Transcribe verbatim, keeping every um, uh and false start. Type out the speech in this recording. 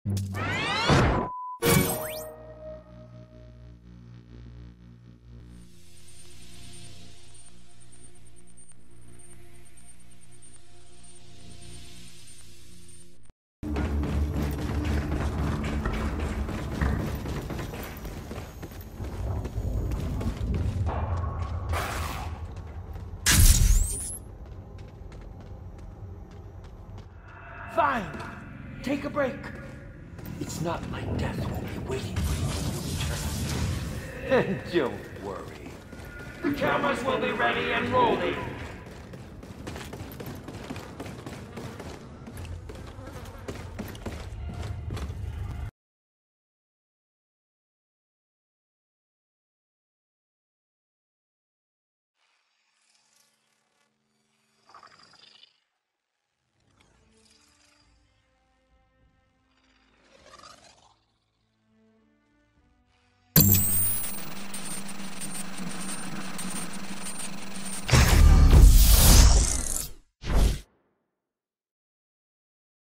Fine. Take a break. It's not like death will be waiting for you to return. And don't worry. The cameras will be ready and rolling.